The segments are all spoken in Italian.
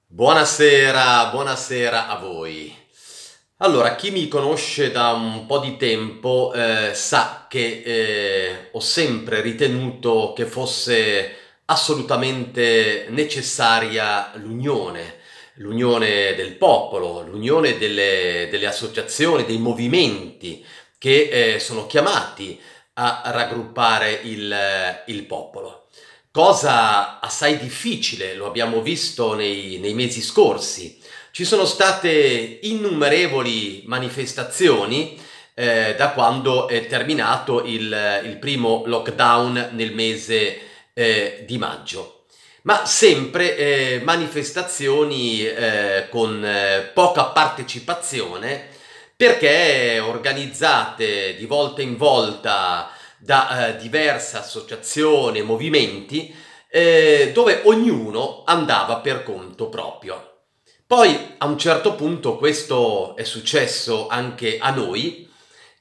Buonasera, buonasera a voi. Allora, chi mi conosce da un po' di tempo sa che ho sempre ritenuto che fosse assolutamente necessaria l'unione del popolo, l'unione delle associazioni, dei movimenti che sono chiamati a raggruppare il popolo. Cosa assai difficile, lo abbiamo visto nei mesi scorsi. Ci sono state innumerevoli manifestazioni da quando è terminato il primo lockdown nel mese di maggio. Ma sempre manifestazioni con poca partecipazione perché organizzate di volta in volta da diverse associazioni e movimenti dove ognuno andava per conto proprio. Poi a un certo punto questo è successo anche a noi,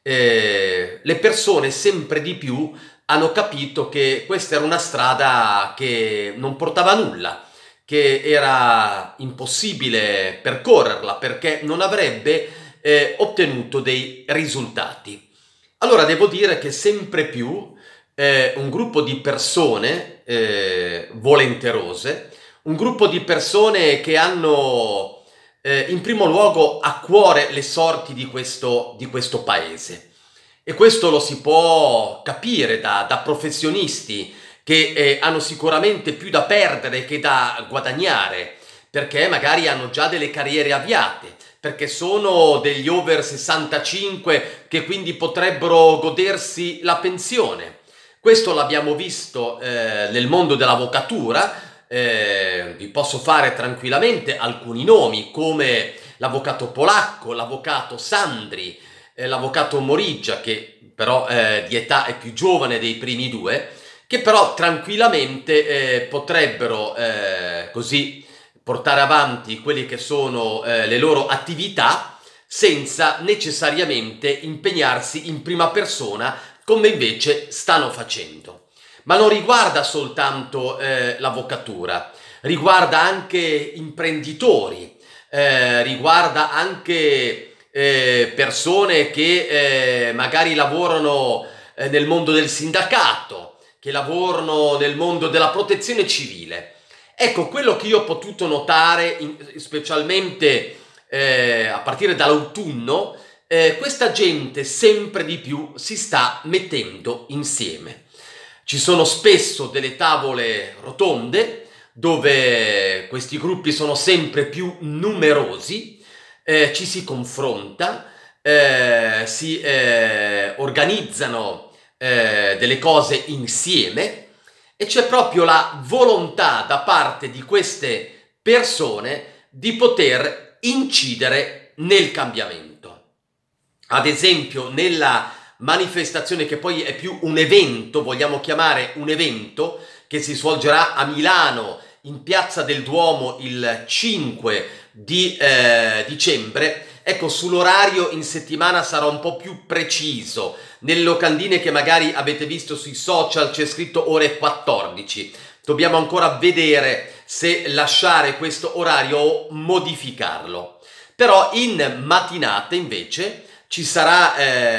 le persone sempre di più hanno capito che questa era una strada che non portava a nulla, che era impossibile percorrerla perché non avrebbe ottenuto dei risultati. Allora devo dire che sempre più un gruppo di persone volenterose, un gruppo di persone che hanno in primo luogo a cuore le sorti di questo paese. E questo lo si può capire da professionisti che hanno sicuramente più da perdere che da guadagnare, perché magari hanno già delle carriere avviate, perché sono degli over 65 che quindi potrebbero godersi la pensione. Questo l'abbiamo visto nel mondo dell'avvocatura, vi posso fare tranquillamente alcuni nomi come l'avvocato Polacco, l'avvocato Sandri, l'avvocato Moriggia, che però di età è più giovane dei primi due, che però tranquillamente potrebbero così portare avanti quelle che sono le loro attività senza necessariamente impegnarsi in prima persona come invece stanno facendo. Ma non riguarda soltanto l'avvocatura, riguarda anche imprenditori, riguarda anche persone che magari lavorano nel mondo del sindacato, che lavorano nel mondo della protezione civile. Ecco, quello che io ho potuto notare, specialmente a partire dall'autunno, questa gente sempre di più si sta mettendo insieme. Ci sono spesso delle tavole rotonde dove questi gruppi sono sempre più numerosi, ci si confronta, si organizzano delle cose insieme e c'è proprio la volontà da parte di queste persone di poter incidere nel cambiamento. Ad esempio, nella manifestazione che poi è più un evento, vogliamo chiamare un evento, che si svolgerà a Milano in Piazza del Duomo il 5 di dicembre, ecco, sull'orario in settimana sarà un po' più preciso. Nelle locandine che magari avete visto sui social c'è scritto ore 14. Dobbiamo ancora vedere se lasciare questo orario o modificarlo. Però in mattinata invece ci sarà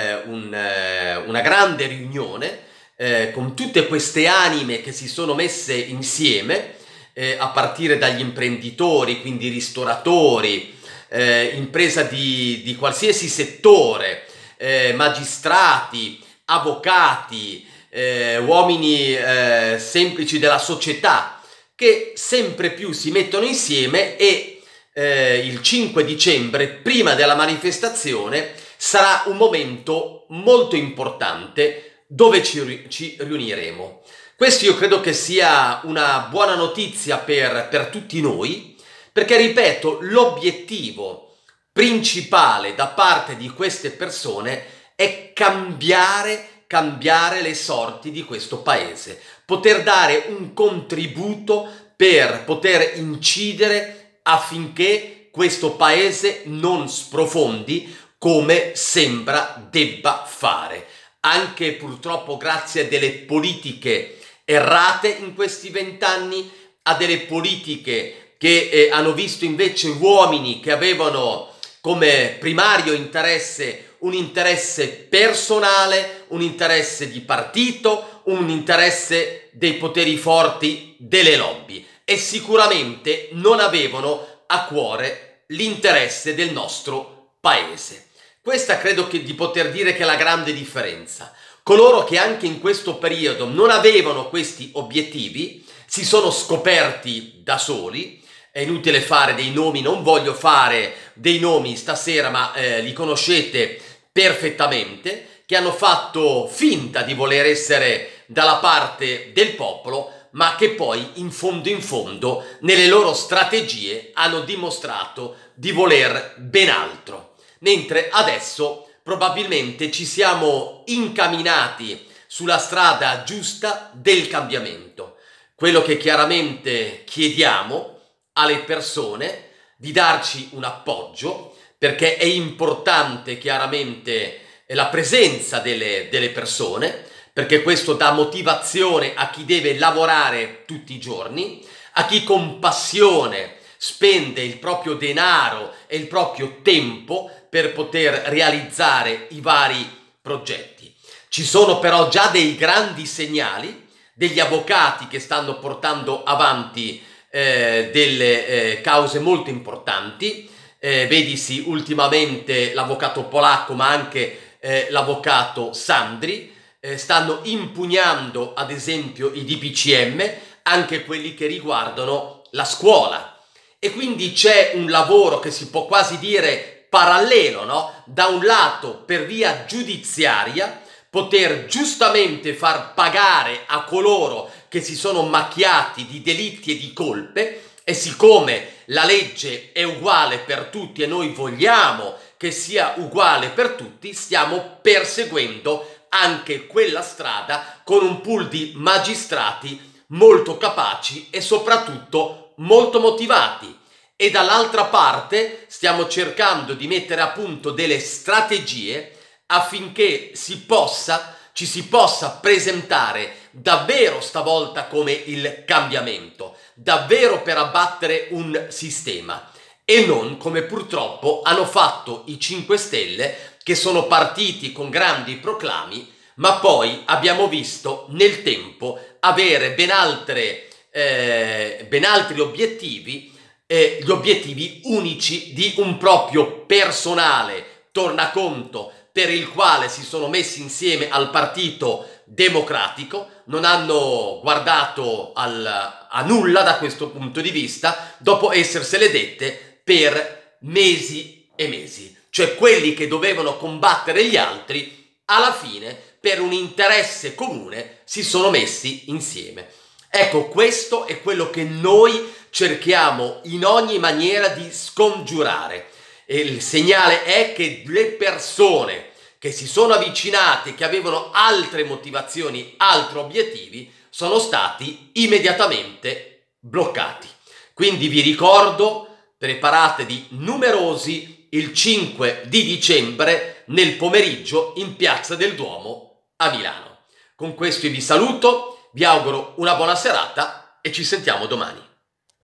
una grande riunione con tutte queste anime che si sono messe insieme, a partire dagli imprenditori, quindi ristoratori, impresa di qualsiasi settore, magistrati, avvocati, uomini semplici della società, che sempre più si mettono insieme e il 5 dicembre, prima della manifestazione, sarà un momento molto importante dove ci riuniremo. Questo io credo che sia una buona notizia per tutti noi, perché, ripeto, l'obiettivo principale da parte di queste persone è cambiare le sorti di questo paese, poter dare un contributo per poter incidere affinché questo paese non sprofondi come sembra debba fare, anche purtroppo grazie a delle politiche errate in questi 20 anni, a delle politiche che hanno visto invece uomini che avevano come primario interesse un interesse personale, un interesse di partito, un interesse dei poteri forti delle lobby e sicuramente non avevano a cuore l'interesse del nostro paese. Questa credo di poter dire che è la grande differenza. Coloro che anche in questo periodo non avevano questi obiettivi si sono scoperti da soli. È inutile fare dei nomi, non voglio fare dei nomi stasera, ma li conoscete perfettamente, che hanno fatto finta di voler essere dalla parte del popolo, ma che poi in fondo nelle loro strategie hanno dimostrato di voler ben altro. Mentre adesso probabilmente ci siamo incamminati sulla strada giusta del cambiamento. Quello che chiaramente chiediamo alle persone di darci un appoggio, perché è importante chiaramente la presenza delle persone, perché questo dà motivazione a chi deve lavorare tutti i giorni, a chi con passione spende il proprio denaro e il proprio tempo per poter realizzare i vari progetti. Ci sono però già dei grandi segnali, degli avvocati che stanno portando avanti delle cause molto importanti, vedisi ultimamente l'avvocato polacco ma anche l'avvocato Sandri, stanno impugnando ad esempio i DPCM, anche quelli che riguardano la scuola, e quindi c'è un lavoro che si può quasi dire parallelo, no? Da un lato per via giudiziaria poter giustamente far pagare a coloro che si sono macchiati di delitti e di colpe, e siccome la legge è uguale per tutti e noi vogliamo che sia uguale per tutti, stiamo perseguendo anche quella strada con un pool di magistrati molto capaci e soprattutto molto motivati. E dall'altra parte stiamo cercando di mettere a punto delle strategie affinché ci si possa presentare davvero stavolta come il cambiamento, davvero per abbattere un sistema e non come purtroppo hanno fatto i 5 Stelle, che sono partiti con grandi proclami, ma poi abbiamo visto nel tempo avere ben altri obiettivi, gli obiettivi unici di un proprio personale tornaconto per il quale si sono messi insieme al Partito Democratico, non hanno guardato a nulla da questo punto di vista, dopo essersele dette per mesi e mesi. Cioè quelli che dovevano combattere gli altri, alla fine, per un interesse comune, si sono messi insieme. Ecco, questo è quello che noi cerchiamo in ogni maniera di scongiurare. E il segnale è che le persone che si sono avvicinate, che avevano altre motivazioni, altri obiettivi, sono stati immediatamente bloccati. Quindi vi ricordo, preparatevi numerosi il 5 di dicembre nel pomeriggio in Piazza del Duomo a Milano. Con questo vi saluto, vi auguro una buona serata e ci sentiamo domani.